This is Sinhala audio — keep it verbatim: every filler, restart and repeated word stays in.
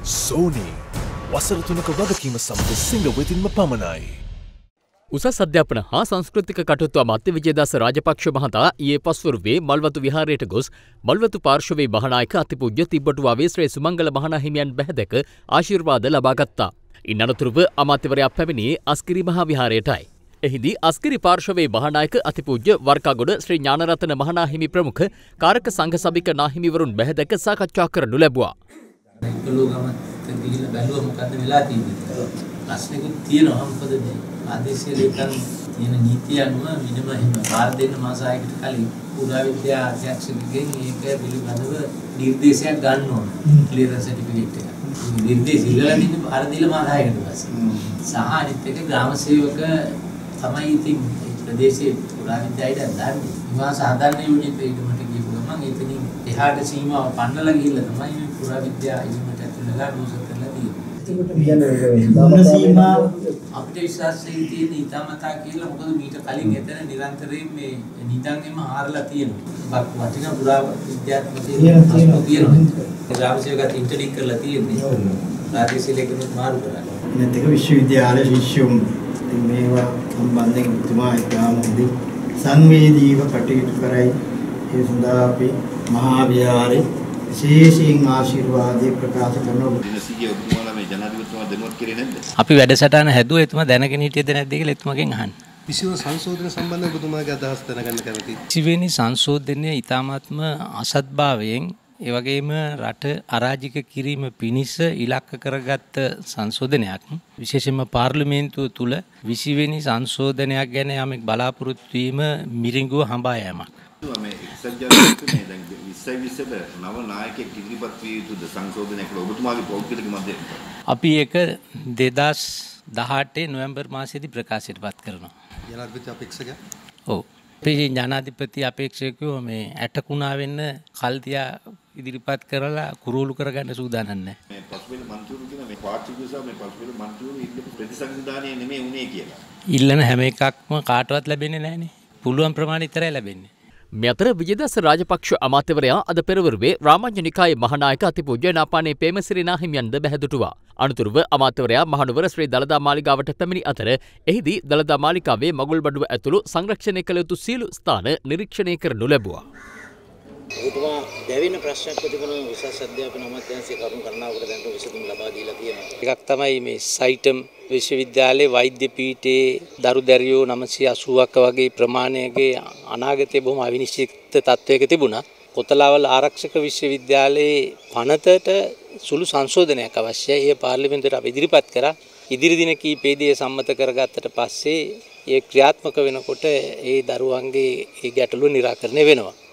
Sony වසර තුනක වගකීම සමග සිංහ වෙතින්ම පමණයි. උසස් අධ්‍යාපන හා සංස්කෘතික කටයුතු අමාත්‍ය විජේදාස රාජපක්ෂ මහතා ඊයේ පස්වරුවේ මල්වතු විහාරයට ගොස් මල්වතු පාර්ශවයේ මහානායක අතිපූජ්‍ය තිබ්බටුවාවේ ශ්‍රී සුමංගල මහා හිමියන් බැහැදක ආශිර්වාද ලබා ගත්තා. ඉන් අනතුරුව අමාත්‍යවරයා පැමිණියේ අස්කිරි මහා විහාරයටයි. එහිදී අස්කිරි පාර්ශවයේ මහානායක අතිපූජ්‍ය වර්කාගොඩ ශ්‍රී ඥානරතන මහා හිමි ප්‍රමුඛ කාරක සංඝ සභික නාහිමිවරුන් බැහැදක සාකච්ඡා කරනු ලැබුවා. ගිහිල්ලා බැලුවා මොකද්ද වෙලා තියෙන්නේ. ප්‍රශ්නෙකුත් තියෙනවා මොකද මේ ආදේශයේ ලේකම් තියෙන නීතිය අනුව මිනිම එහෙම බාර දෙන්න මාස හයකට කලින් පුරාවිද්‍යා අධ්‍යක්ෂකගෙන් ඒක පිළිබඳව නිර්දේශයක් ගන්න ඕන. ක්ලියරන්ස් සර්ටිෆිකේට් එක. නිර්දේශ ඉල්ලලා ඉන්නේ බාර දීලා මාස හයකට පස්සේ. සහ අනිත් එක ග්‍රාම සේවක තමයි ඉතින් ප්‍රදේශයේ පුරාවිද්‍යාවට දාන්නේ. නිවාස හදන්න යෝජිත ඉදමට ගිහපු ගමන් එතනින් එහාට සීමාව පන්නලා ගිහිල්ලා තමයි මේ පුරාවිද්‍යා ඉදමට ඇතුළලා දෝෂ කරලා තියෙන්නේ. අපිට විශ්වාසයෙන් තියෙන ඊටමතා කියලා මොකද මීට කලින් එතන නිරන්තරයෙන් මේ නිදන්ගෙම හාරලා තියෙනවා. බක් වටිනා පුරා විද්‍යාත්මකයේ ප්‍රශ්න තියෙනවා. ග්‍රාම සේවකත් ඉන්ටර්ඩික් කරලා තියෙන්නේ. ප්‍රාදේශීය ලේකම් මාරු කරලා. නැත්නම් විශ්වවිද්‍යාල ශිෂ්‍යුන් මේවා සම්බන්ධයෙන් තුමා ඉතාමදී සංවේදීව කටයුතු කරයි. ඒ සඳහා අපි මහා විහාරේ විශේෂයෙන් ආශිර්වාදයේ ප්‍රකාශ කරනවා. දිනසිය ඔබතුමාලා මේ ජනාධිපතිතුමා දැනුවත් කරේ නැද්ද? අපි වැඩසටහන හැදුවා එතුමා දැනගෙන හිටියද නැද්ද කියලා එතුමාගෙන් අහන්න. විසිව සංශෝධන සම්බන්ධව ඔබතුමාගේ අදහස් දැනගන්න කැමතියි. විසිවෙනි සංශෝධනය ඊ타මාත්ම අසත්භාවයෙන් ඒ වගේම රට අරාජික කිරීම පිණිස ඉලක්ක කරගත් සංශෝධනයක්. විශේෂයෙන්ම පාර්ලිමේන්තුව තුල විසිවෙනි සංශෝධනයක් ගැන යමෙක් බලාපොරොත්තු වීම මිරිඟුව හඹා යෑමක්. මේ එක්සත් ජාතික දැන් විස්සයි විස්සට නව නායකයෙක් ඉදිරිපත් විය යුතුද සංශෝධනයකට ඔබතුමාගේ පෞද්ගලික මතය? අපි ඒක දෙදාස් දහඅටේ නොවැම්බර් මාසයේදී ප්‍රකාශයටපත් කරනවා. ජනාධිපති අපේක්ෂකයා? ඔව්. අපේ ඥානාධිපති අපේක්ෂකයෝ මේ ඇටකුණා වෙන්න කල් තියා ඉදිරිපත් කරලා කුරුළු කරගන්න සූදානම් නැහැ. මේ පසුබිම මන්ත්‍රීවරු කියන මේ පාර්ටි නිසා මේ පසුබිම මන්ත්‍රීවරු ඉන්න ප්‍රතිසංවිධානයේ නෙමෙයි උනේ කියලා. ඉල්ලන හැම එකක්ම කාටවත් ලැබෙන්නේ නැහනේ. පුළුවන් ප්‍රමාණය විතරයි ලැබෙන්නේ. මේ අතර විජේදාස රාජපක්ෂ අමාත්‍යවරයා අද පෙරවරුවේ රාමඤ්ඤ නිකායේ මහානායක අතිපූජ්‍ය නාපානේ පේමසිරි නාහිමියන්ද බැහැදුටුවා. අනතුරුව අමාත්‍යවරයා මහනුවර ශ්‍රී දළදා මාලිගාවට පැමිණි අතර එහිදී දළදා මාලිගාවේ මගුල්බඩුව ඇතුළු සංරක්ෂණය කළ යුතු සියලු ස්ථාන නිරීක්ෂණය කරනු ලැබුවා. ඔබතුමා දැවෙන ප්‍රශ්නයක් ප්‍රතිපන උසස් අධ්‍යාපන අමාත්‍යාංශයේ කරුණු කරනවට දැනට විසඳුම් ලබා දීලා තියෙනවා. එකක් තමයි මේ සයිටම් විශ්වවිද්‍යාලයේ වෛද්‍ය පීඨයේ දරු දැරියෝ නවසිය අසූවක වගේ ප්‍රමාණයකගේ අනාගතයේ බොහොම අවිනිශ්චිත තත්වයක තිබුණා. කොතලාවල ආරක්ෂක විශ්වවිද්‍යාලයේ පනතට සුළු සංශෝධනයක් අවශ්‍යයි. ඒ පාර්ලිමේන්තුවට අපි ඉදිරිපත් කරා. ඉදිරි දින කීපෙදී සම්මත කරගත්තට පස්සේ ඒ ක්‍රියාත්මක වෙනකොට ඒ දරුවන්ගේ ඒ ගැටලුව निराකරණය වෙනවා.